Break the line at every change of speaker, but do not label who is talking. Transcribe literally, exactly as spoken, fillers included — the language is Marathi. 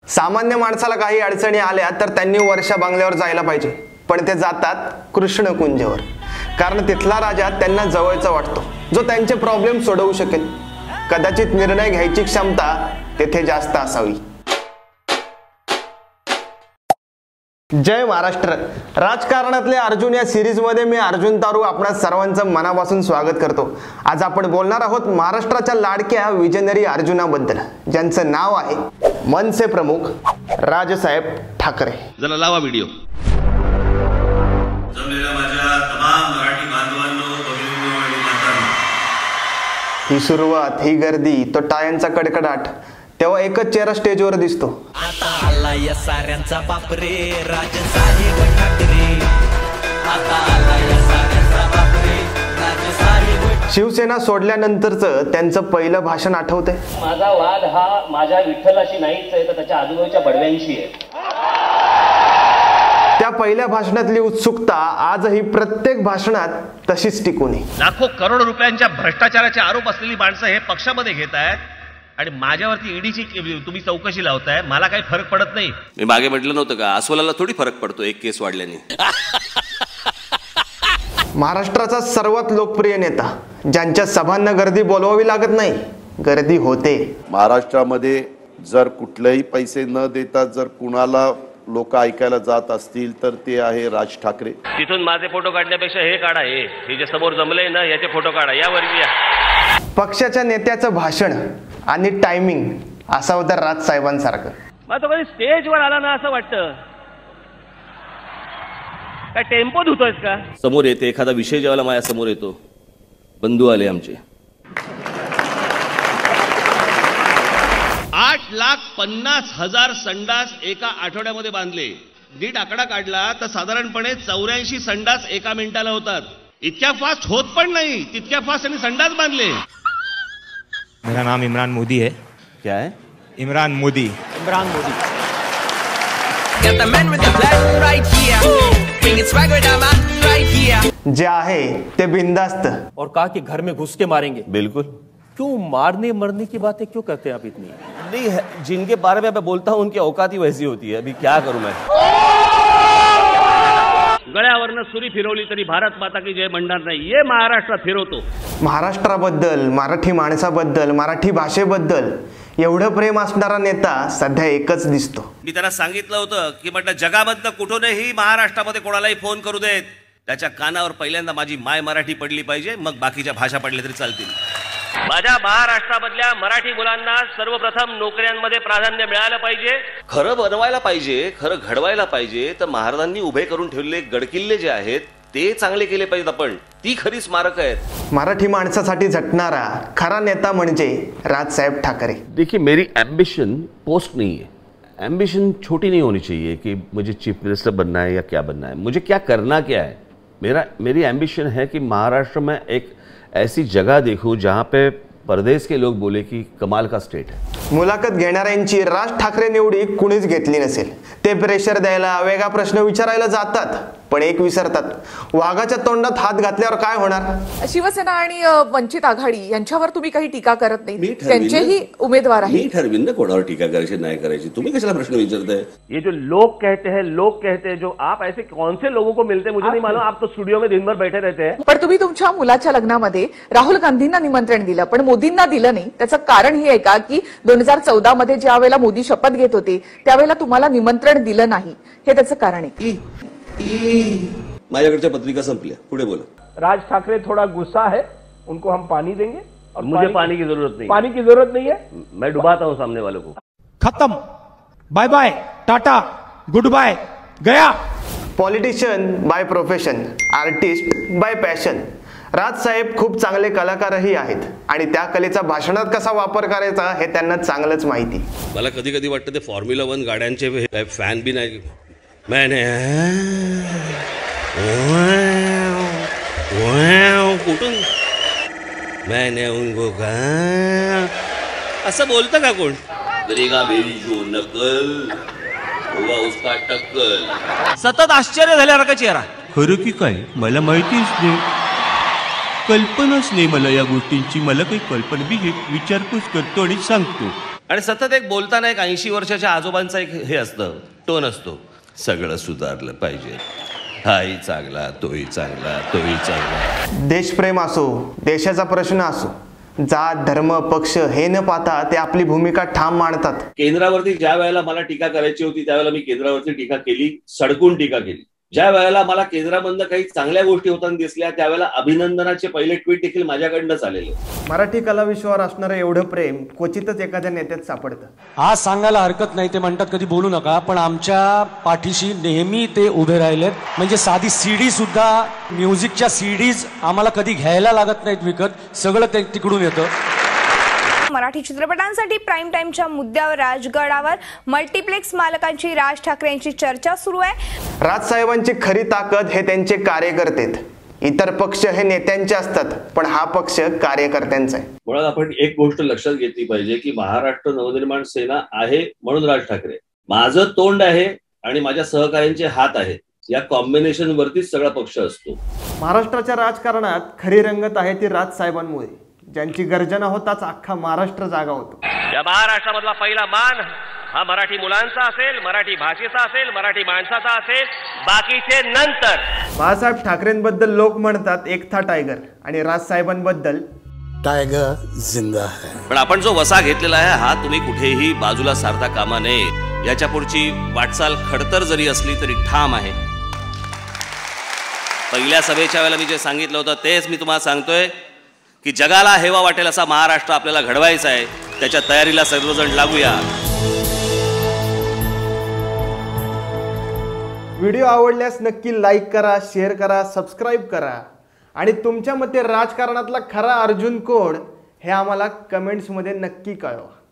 सामान्य माणसाला काही अडचणी आल्या तर त्यांनी वर्षा बंगल्यावर जायला पाहिजे, पण ते जातात कृष्णकुंजवर, कारण तिथला राजा त्यांना जवळचा वाटतो, जो त्यांचे प्रॉब्लेम सोडवू शकेल। कदाचित निर्णय घ्यायची क्षमता तेथे जास्त असावी। जय महाराष्ट्र। राजकारणातले अर्जुन या सिरीज मध्ये मी अर्जुन तारू आपणा सर्वांचं मनापासून स्वागत करतो। आज आपण बोलणार आहोत महाराष्ट्राच्या लाडक्या विजनरी अर्जुनाबद्दल, ज्यांचं नाव आहे मनसे प्रमुख राजसाहेब ठाकरे।
जरा लावा व्हिडिओ।
जमलेल्या माझ्या तमाम मराठी बांधवांनो, भगिनींनो आणि मातांनो,
ही सुरुवात, ही गर्दी, तो टाळ्यांचा कडकडाट, तेव्हा एकच चेहरा स्टेजवर दिसतो।
आता आला या साऱ्यांचा बापरे राजसाहेब ठाकरे। आता आला या साऱ्यांचा बापरे राजसाहेब।
शिवसेना सोडल्यानंतरचं त्यांचं पहिलं भाषण आठवतंय?
माझा वाद हा माझ्या विठ्ठलाशी नाहीच आहे, तर त्याच्या आजूबाजूच्या बडव्यांशी आहे।
त्या पहिल्या भाषणातली उत्सुकता आजही प्रत्येक भाषणात तशीच टिकून आहे।
लाखो करोड रुपयांच्या भ्रष्टाचाराचे आरोप असलेली माणसं हे पक्षामध्ये घेत आहेत आणि माझ्यावरती ईडीची तुम्ही चौकशी लावताय, मला काही फरक पडत नाही।
मी मागे म्हटलं नव्हतं का, अस्वलाला थोडी फरक पडतो एक केस वाढल्याने।
महाराष्ट्राचा सर्वात लोकप्रिय नेता, ज्यांच्या सभांना गर्दी बोलवावी लागत नाही, गर्दी होते।
महाराष्ट्रामध्ये जर कुठलेही पैसे न देता जर कुणाला लोक ऐकायला जात असतील तर ते आहे राज ठाकरे।
तिथून माझे फोटो काढण्यापेक्षा हे काढा, हे जे समोर जमलंय ना याचे फोटो काढा, यावर या।
पक्षाच्या नेत्याचं भाषण आणि टायमिंग असा होता राज साहेबांसारखं।
मला तो कधी स्टेजवर आला ना असं वाटतं, काय टेम्पो धुतोयस का?
समोर येते एखादा विषय जेव्हा माझ्या समोर येतो, बंधू आले आमचे,
आठ लाख पन्नास हजार संडास एका आठवड्यामध्ये बांधले। नीट आकडा काढला तर साधारणपणे चौऱ्याऐंशी संडास एका मिनिटाला होतात। इतक्या फास्ट होत पण नाही, तितक्या फास्ट आणि संडास बांधले।
मेरा नाम इमरान मोदी है।
क्या है?
Imran Modi.
Imran Modi. Got the man with the plan right here. Bring it swagger down man right here.
जे आहे ते बिंदास्त,
और कहा कि घर में घुस के मारेंगे।
बिल्कुल।
क्यों मारने मरने की बातें क्यों करते हैं आप इतनी?
नहीं है, जिनके बारे में मैं बोलता हूँ उनकी औकात ही वैसी होती है। अभी क्या करूं मैं?
गळ्यावरनं सुरी फिरवली तरी भारत माता की जय म्हणणार नाही, ये महाराष्ट्रात फिरवतो।
महाराष्ट्राबद्दल, मराठी माणसाबद्दल, मराठी भाषेबद्दल एवढं प्रेम असणारा नेता सध्या एकच दिसतो।
मी त्यांना सांगितलं होतं की म्हटलं जगामधलं कुठूनही महाराष्ट्रामध्ये कोणालाही फोन करू देत, त्याच्या कानावर पहिल्यांदा माझी माय मराठी पडली पाहिजे, मग बाकीच्या भाषा पडल्या तरी चालतील।
माझ्या महाराष्ट्रामधल्या मराठी मुलांना सर्वप्रथम नोकऱ्यांमध्ये प्राधान्य मिळालं पाहिजे।
खरं बनवायला पाहिजे, खरं घडवायला पाहिजे तर महाराजांनी उभे करून ठेवलेले गडकिल्ले जे आहेत ते चांगले केले पाहिजेत। आपण ती खरी स्मारक आहेत।
मराठी माणसासाठी झटणारा खरा नेता म्हणजे राजसाहेब ठाकरे।
देखिए, मेरी एम्बिशन पोस्ट नहीं है। एम्बिशन छोटी नहीं होनी चाहिए कि मुझे चीफ मिनिस्टर बनना है या क्या बनना है, मुझे क्या करना क्या है। मेरा मेरी एम्बिशन है कि महाराष्ट्र में एक ऐसी जगह देखूं जहां पे परदेश के लोग बोले कि कमाल का स्टेट है।
मुलाखत घेणाऱ्यांची राज ठाकरे निवडी कुणीच घेतली नसेल। ते प्रेशर द्यायला, वेगळा प्रश्न विचारायला जातात, पण एक विसरतात, वाघाच्या तोंडात हात घातल्यावर काय होणार।
शिवसेना आणि वंचित आघाडी यांच्यावर तुम्ही काही टीका करत नाही, त्यांचेही उमेदवार आहेत।
मी ठरवीन ना कोणावर टीका करायची नाही करायची, तुम्ही कशाला प्रश्न विचारताय?
ये जो लोग कहते हैं लोग कहते हैं जो आप ऐसे कौन से लोगों को मिलते हैं मुझे नहीं मालूम। आप तो स्टुडियो में दिन भर बैठे रहते हैं।
पण तुम्ही तुमच्या मुलाच्या लग्नामध्ये राहुल गांधींना निमंत्रण दिलं, पण मोदींना दिलं नाही। त्याचं कारण हे आहे का की दोन हजार चौदा मध्ये ज्या वेळेला मोदी शपथ घेत होते त्यावेळेला तुम्हाला निमंत्रण दिलं नाही, हे त्याचं कारण आहे?
माझ्याकडच्या पत्रिका संपल्या, पुढे बोला।
राज ठाकरे थोड़ा गुस्सा है, उनको हम पानी देंगे और
मुझे
पानी,
पानी की जरूरत नहीं,
पानी की जरूरत नहीं है।
मैं डुबाता हूँ सामने वालों को।
खत्म, bye bye, tata, good bye, गया।
Politician by profession, artist by passion. राजसाहेब खूप चांगले कलाकारही आहेत आणि त्या कलेचा भाषणात कसा वापर करायचा हे त्यांना चांगलंच माहिती।
मला कधी कधी वाटतं ते फॉर्म्युला वन गाड्यांचे फॅन बी नाही। मैंने कुठून मैंने उनको कहा, असं बोलतं का कोण? करेगा मेरी जो नकल होगा उसका टक्कल।
सतत आश्चर्य झाल्यासारखा चेहरा।
खरं की काय मला माहितीच नाही, कल्पनाच नाही मला या गोष्टींची। मला काही कल्पना बी, विचारपूस करतो आणि सांगतो।
आणि सतत एक बोलताना एक ऐंशी वर्षाच्या आजोबांचा एक हे असतं, टोन असतो, सगळं सुधारलं पाहिजे, हाही चांगला, तोही चांगला, तोही चांगला.
देशप्रेम असो, देशाचा प्रश्न असो, जात धर्म पक्ष हे न पाहता ते आपली भूमिका ठाम मांडतात.
केंद्रावरती ज्या वेळेला मला टीका करायची होती त्यावेळेला मी केंद्रावरती टीका केली, सडकून टीका केली. ज्या वेळेला मला केंद्रामधनं काही चांगल्या गोष्टी होताना दिसल्या त्यावेळेला अभिनंदनाचे पहिले ट्विट देखील माझ्याकडनं आलेले.
मराठी कला विश्वावर असणारं एवढं प्रेम क्वचितच एखाद्या नेत्यात सापडतं.
आज सांगायला हरकत नाही, ते म्हणतात कधी बोलू नका, पण आमच्या पाठीशी नेहमी ते उभे राहिलेत. म्हणजे साधी सीडी सुद्धा, म्युझिकच्या सीडीज आम्हाला कधी घ्यायला लागत नाहीत विकत, सगळं ते तिकडून येतं.
मराठी चित्रपटांसाठी प्राईम टाइमच्या मुद्द्यावर राजगडावर मल्टिप्लेक्स मालकांची राज ठाकरे यांची चर्चा सुरू आहे.
राजसाहेबांची खरी ताकद हे त्यांचे कार्यकर्ते. इतर पक्ष हे नेत्यांचे असतात, पण हा पक्ष कार्यकर्त्यांचा आहे.
मुळात आपण एक गोष्ट लक्षात घेतली पाहिजे की महाराष्ट्र नवनिर्माण सेना आहे म्हणून राज ठाकरे, माझं तोंड आहे आणि माझ्या सहकार्यांचे हात आहेत, या कॉम्बिनेशन वरतीच सगळा पक्ष असतो.
महाराष्ट्राच्या राजकारणात खरी रंगत आहे ती राजसाहेबांमुळे, ज्यांची गर्जना होताच अख्खा महाराष्ट्र जागा होतो.
या महाराष्ट्रामधला पहिला मान हा मराठी मुलांचा असेल, मराठी भाषेचा असेल, मराठी माणसाचा असेल, बाकीचे नंतर.
बाळासाहेब ठाकरेंबद्दल लोक म्हणतात एक था टायगर, आणि राजसाहेबांबद्दल
टायगर जिंदा है.
पण आपण जो वसा घेतलेला आहे हा तुम्ही कुठेही बाजूला सारता कामा नये. याच्या पुढची वाटचाल खडतर जरी असली तरी ठाम आहे. पहिल्या सभेच्या वेळेला मी जे सांगितलं होतं तेच मी तुम्हाला सांगतोय की जगाला हेवा वाटेल असा महाराष्ट्र आपल्याला घडवायचा आहे. त्याच्या तयारीला सर्वजण लागूया.
व्हिडिओ आवडल्यास नक्की लाईक करा, शेअर करा, सबस्क्राईब करा, आणि तुमच्या मते राजकारणातला खरा अर्जुन कोण हे आम्हाला कमेंट्समध्ये नक्की कळवा.